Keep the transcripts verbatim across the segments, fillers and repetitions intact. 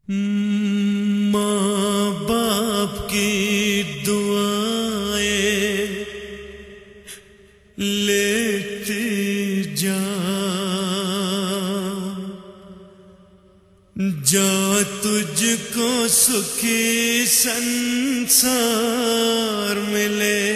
ماں باپ کی دعائیں لیتی جا، جا تجھ کو سکھی سنسار ملے۔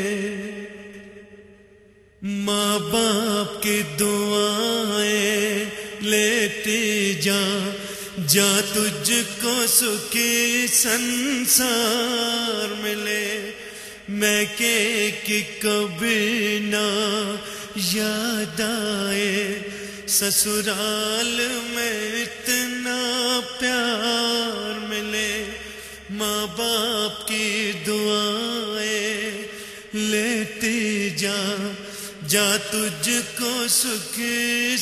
ماں باپ کی دعائیں لیتی جا، جا تجھ کو سکھی سنسار ملے۔ میں کہ کہ کبھی نہ یاد آئے سسرال میں اتنا پیار ملے۔ ماں باپ کی دعائیں لیتی جا، جا تجھ کو سکھی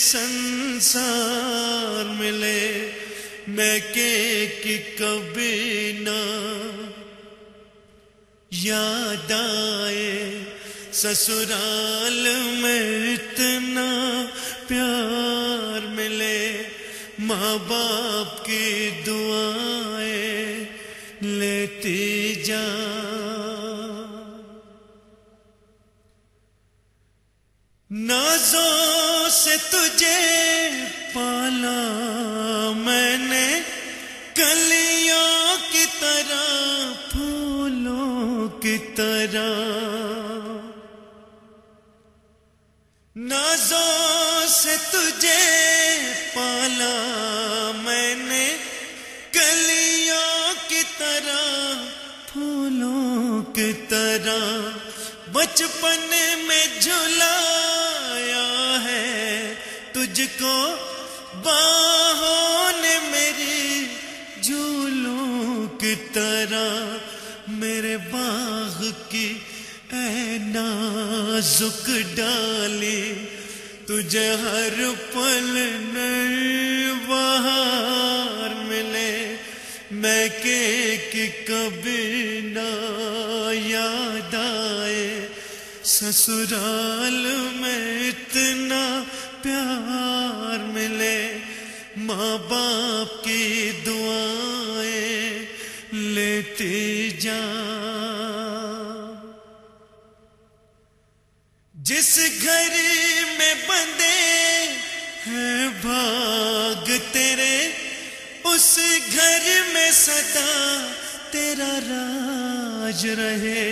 سنسار ملے۔ میں کہ کہ کبھی نہ یاد آئے سسرال میں اتنا پیار ملے۔ ماں باپ کی دعائیں لیتی جا۔ نازوں سے تجھے پالا میں نے، کلیوں کی طرح پھولوں کی طرح۔ نازوں سے تجھے پالا میں نے، کلیوں کی طرح پھولوں کی طرح۔ بچپن میں جھلایا ہے تجھ کو باہوں نے میری جھولوں کی طرح۔ میرے باغ کی اے نازک ڈالی، تجھے ہر پل نئی بہار ملے۔ میں کہ کہ کبھی نہ یاد آئے سسرال میں اتنا پیار ملے۔ ماں باپ کی دعائیں لیتی جا۔ جس گھر میں بندے ہیں بھاگ تیرے، اس گھر میں سدا تیرا راج رہے۔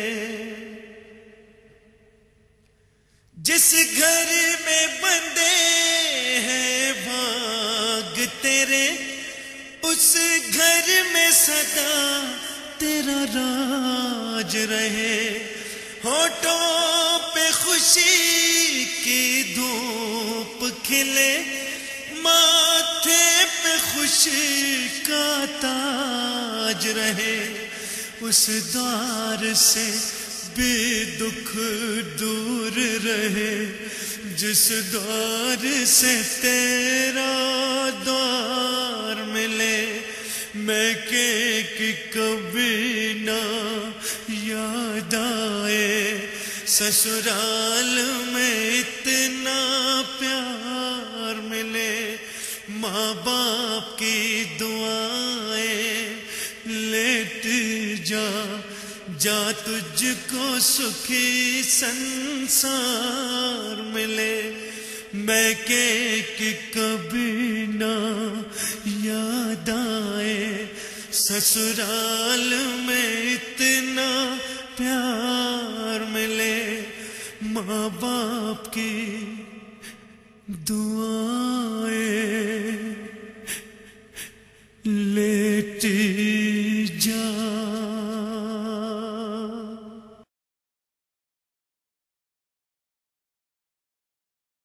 جس گھر میں بندے ہیں بھاگ تیرے، اس گھر میں سدا تیرا راج رہے۔ ہونٹوں پہ خوشی کی دھوپ کھلے، ماتھے پہ خوشی کا تاج رہے۔ اس دوار سے بھی دکھ دور رہے، جس دوار سے تیرا دوار ملے۔ میں کہ کہ کبھی نہ یاد آئے سسرال میں اتنا پیار ملے۔ ماں باپ کی دعائیں لیتی جا، جا تجھ کو سکھی سنسار ملے۔ میں کہ کہ کبھی نہ یاد آئے سسرال میں اتنا پیار ملے۔ ماں باپ کی دعا